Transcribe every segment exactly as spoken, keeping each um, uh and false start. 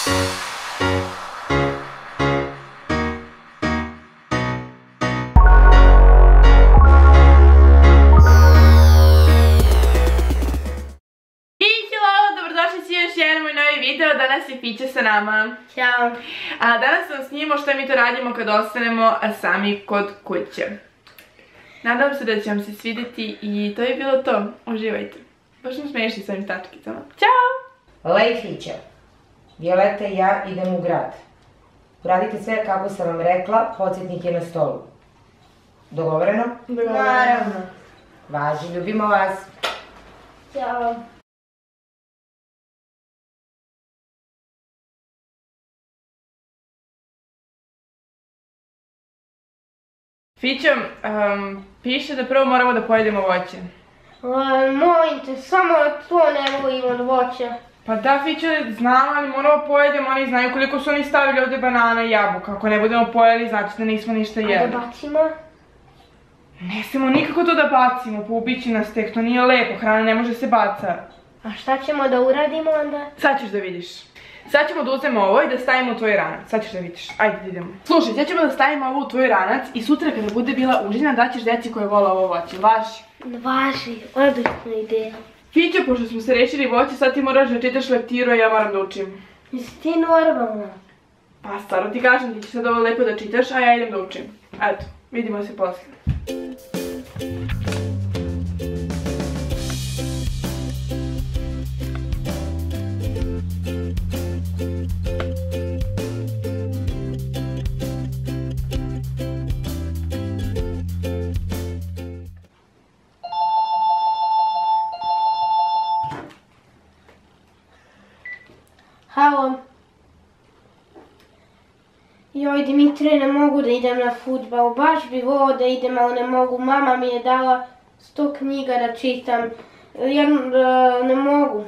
Danas je Fića sa nama. Ćao. A danas vam snimamo što mi to radimo kad ostanemo sami kod kuće. Nadam se da će vam se svidjeti i to je bilo to. Uživajte. Baš smo smiješni s ovim tačkicama. Ćao! Lej Fića, Violeta i ja idemo u grad. Uradite sve kako sam vam rekla, podsjetnik je na stolu. Dogovoreno? Naravno. Važi, ljubimo vas. Ćao. Fića, piše da prvo moramo da pojedemo voće. Molim te, samo to ne volim od voća. Pa da, Fića, znam, ali moramo pojedemo, oni znaju koliko su oni stavili ovdje banana i jabuka. Ako ne budemo pojeli, znači da nismo ništa jeli. A da bacimo? Ne smemo nikako to da bacimo, pa ubići nas tek, to nije lepo, hrana ne može se baca. A šta ćemo da uradimo onda? Sad ćeš da vidiš. Sad ćemo da uzmemo ovo i da stavimo u tvoj ranac, sad ćeš da vidiš, ajde idemo. Slušaj, sad ćemo da stavimo ovo u tvoj ranac i sutra kada bude bila užina daćeš deci koje vole ovo voće, važi? Važi, odlična ideja. Fića, pošto smo se rešili voće, sad ti moraš da čitaš lektiru, a ja moram da učim. Jesi ti normalna? Pa stvarno ti kažem, ti ćeš sad ovo lepo da čitaš, a ja idem da učim. Eto, vidimo se posle. Halo. Joj, Dimitrije, ne mogu da idem na fudbal, baš bi volio da idem, ali ne mogu. Mama mi je dala sto knjiga da čitam, ja ne mogu.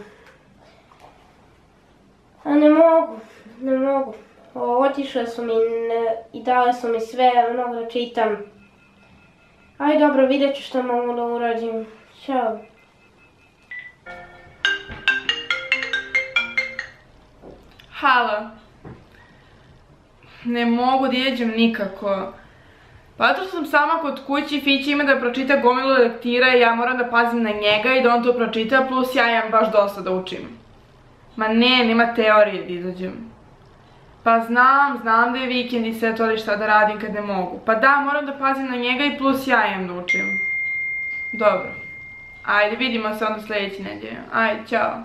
A ne mogu, ne mogu. Otišle su mi i dale su mi sve, mnogo da čitam. Aj dobro, vidjet ću što mogu da uradim. Ćao. Halo. Ne mogu da iđem nikako. Pa zato što sam sama kod kući, Fića ima da pročita gomilu lektira i ja moram da pazim na njega i da on to pročita, plus ja imam baš dosta da učim. Ma ne, nema teorije da izađem. Pa znam, znam da je vikend i sve to, ali šta da radim kad ne mogu. Pa da, moram da pazim na njega i plus ja imam da učim. Dobro. Ajde, vidimo se onda sljedeće nedelje. Ajde, ćao.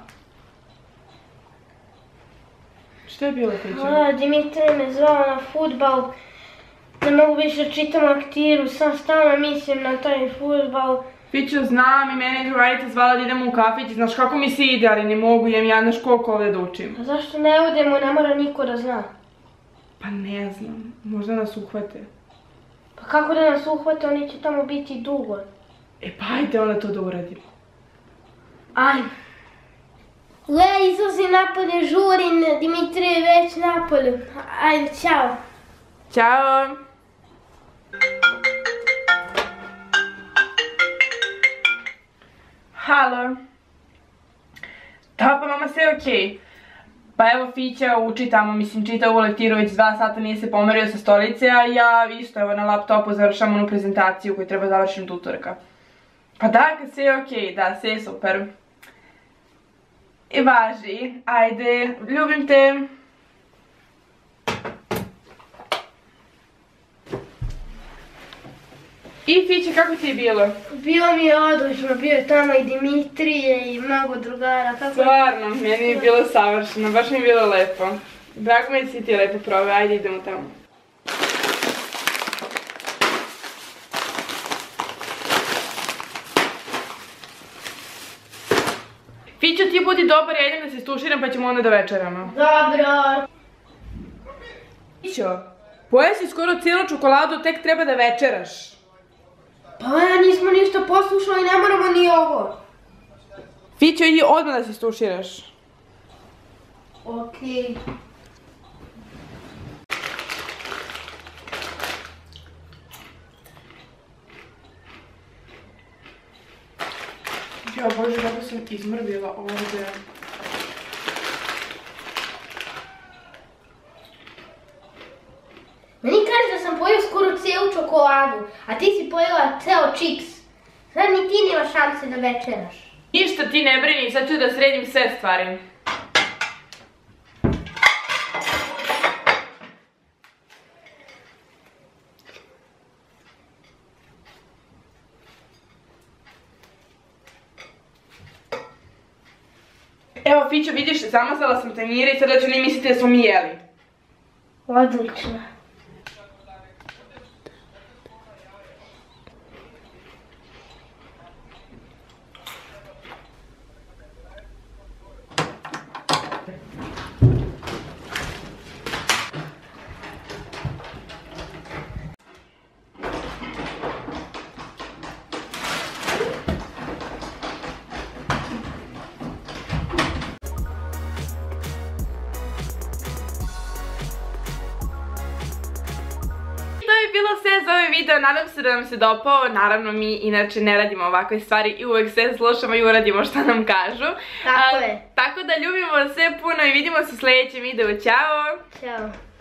Šta je bilo, Fića? Dimitrije me zvao na fudbal, ne mogu više da čitam lektiru, sam stalno mislim na taj fudbal. Fića, znam i mene je drugarica zvala da idemo u kafić, znaš kako mi se ide, ali ne mogu, idem ja na školku ovdje da učim. A zašto ne odemo, ne mora niko da zna? Pa ne znam, možda nas uhvate. Pa kako da nas uhvate, oni će tamo biti dugo. E pa ajde onda to da uradimo. Ajde. Le, izlazi napolje, žurim, Dimitrije je već napolju. Ajde, ćao. Ćao. Halo. Da, pa mama, sve je okej. Pa evo Fića uči tamo, mislim čita u lektiru već dva sata, nije se pomerio sa stolice, a ja isto evo na laptopu završam onu prezentaciju koju treba završiti do utorka. Pa da, kad sve je okej, da, sve je super. I važi, ajde, ljubim te. I Fića, kako ti je bilo? Bilo mi je odlično, bio je tamo i Dimitrije i mnogo drugara. Stvarno, meni je bilo savršeno, baš mi je bilo lepo. Drago mi je da si ti lepo probao, ajde idemo tamo. Fića, ti budi dobar, ja idem da se stuširam pa ćemo onda da večeramo. Dobro. Fićo, pojeo si skoro cijelu čokoladu, tek treba da večeraš. Pa nismo ništa poslušali, ne moramo ni ovo. Fićo, idi odmah da se stuširaš. Okej. Jo, bože, kako sam izmrvila ovdje. pojeo skoro celu čokoladu, a ti si pojela ceo čips. Sad ni ti nema šanse da večeraš. Ništa ti ne brini, sad ću da sredim sve stvari. Evo, Fićo, vidiš, zamazala sam tanjire i sada ću ne misliti da smo mi jeli. Odlično. Bilo sve za ovaj video, nadam se da nam se dopao, naravno mi inače ne radimo ovakve stvari i uvek sve slušamo i uradimo što nam kažu. Tako je. Tako da ljubimo sve puno i vidimo se u sljedećem videu, ćao! Ćao.